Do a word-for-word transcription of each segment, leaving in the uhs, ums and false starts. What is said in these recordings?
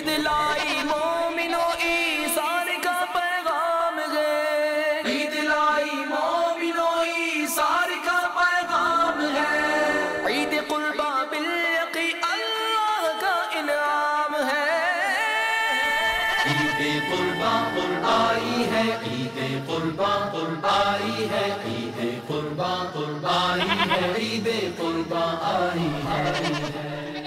عید لائی مومنو ایثار کا پیغام ہے، عید لائی مومنو ایثار کا پیغام ہے، عید قربا بالیقی اللہ کا انعام ہے، عید قربا قربائی ہے، عید قربا قربائی ہے، عید قربا قربائی ہے، عید قربا آئی ہے۔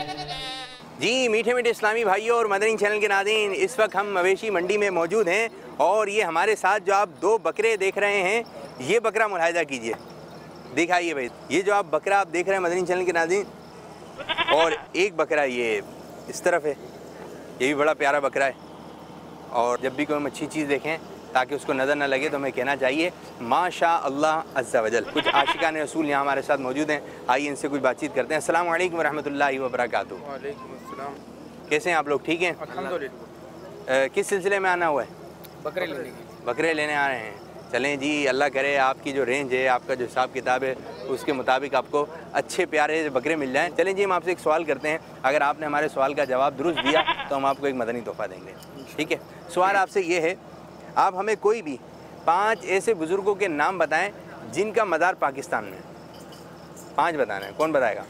جی میٹھے میٹھے اسلامی بھائیوں اور مدنی چینل کے ناظرین، اس وقت ہم مویشی منڈی میں موجود ہیں اور یہ ہمارے ساتھ جو آپ دو بکرے دیکھ رہے ہیں، یہ بکرا ملاحظہ کیجئے، دکھائیے بھائی، یہ جو آپ بکرا آپ دیکھ رہے ہیں مدنی چینل کے ناظرین، اور ایک بکرا یہ اس طرف ہے، یہ بھی بڑا پیارا بکرا ہے، اور جب بھی کوئی ہم اچھی چیز دیکھیں تاکہ اس کو نظر نہ لگے تو ہمیں کہنا چاہیے ماشاء اللہ عز و جل۔ کچھ عاشقان رسول یہاں ہمارے ساتھ موجود ہیں، آئیے ان سے کچھ بات چیت کرتے ہیں۔ السلام علیکم ورحمۃ اللہ وبرکاتہ۔ وعلیکم السلام۔ کیسے ہیں آپ لوگ؟ ٹھیک ہیں الحمدللہ۔ کس سلسلے میں آنا ہوا ہے؟ بکرے لینے کی۔ بکرے لینے آ رہے ہیں۔ چلیں جی، اللہ کرے آپ کی جو رینج ہے، آپ کا جو حساب کتاب ہے، اس کے مطابق آپ کو اچھے پیارے بکرے مل جائیں۔ چلیں جی، ہم آپ سے ایک سوال کرتے ہیں، اگر آپ نے ہمارے سوال کا جواب درست دیا تو ہم آپ کو ایک مدنی تحفہ دیں گے، ٹھیک ہے؟ سوال آپ سے یہ ہے، آپ ہمیں کوئی بھی پانچ ایسے بزرگوں کے نام بتائیں جن کا مزار پاکستان میں ہے۔ پانچ بتانا ہے، کون بتائے گا؟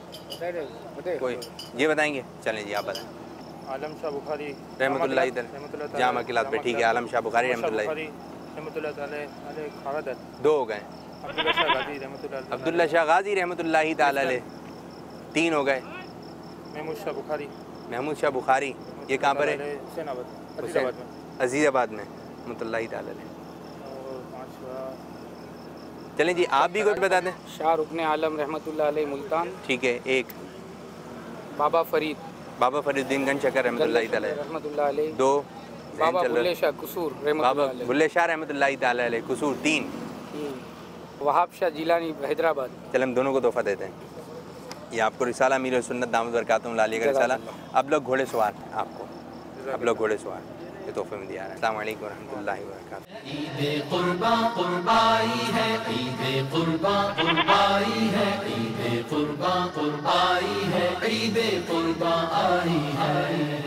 کوئی یہ بتائیں گے؟ چلیں جی، آپ بتائیں۔ عالم شاہ بخاری رحمۃ اللہ تعالی جامع قلعت پہ، ٹھیک ہے، عالم شاہ بخاری رحمۃ اللہ رحمۃ اللہ تعالی علیہ کھاڑا دو ہو گئے، عبداللہ شاہ غازی رحمۃ اللہ عبداللہ شاہ غازی رحمۃ اللہ تعالی علیہ تین ہو گئے، محمود شاہ بخاری محمود شاہ بخاری یہ کہاں پر ہے؟ حسین آباد، عزیز حسین آباد میں، عزیز آباد میں رحمۃ اللہ تعالی علیہ۔ اور پانچواں چلیں جی، آپ بھی کچھ بتا دیں۔ شاہ رکن عالم رحمۃ اللہ علیہ ملتان، ٹھیک ہے، ایک بابا فرید بابا فرید الدین گنج شکر رحمۃ اللہ تعالی علیہ، رحمۃ اللہ علیہ، دو بابا بلے شاہ قصور رحمۃ بابا اللہ علیہ، بلے شاہ رحمۃ اللہ تعالی علیہ قصور، تین۔ وہاب شاہ جیلانی حیدرآباد۔ چلیں ہم دونوں کو تحفہ دیتے ہیں، یہ آپ کو رسالہ امیر سنت دامت برکاتہم عالیہ کا رسالہ۔ اب لوگ گھوڑے سوار آپ کو، اب لوگ گھوڑے سوار یہ تحفے میں دیا رہا ہے۔ السلام علیکم ورحمۃ اللہ وبرکاتہ۔ عید قربا قربائی ہے، عید قربا قربائی ہے، عید قربا قربائی ہے، عید قربا آئی ہے۔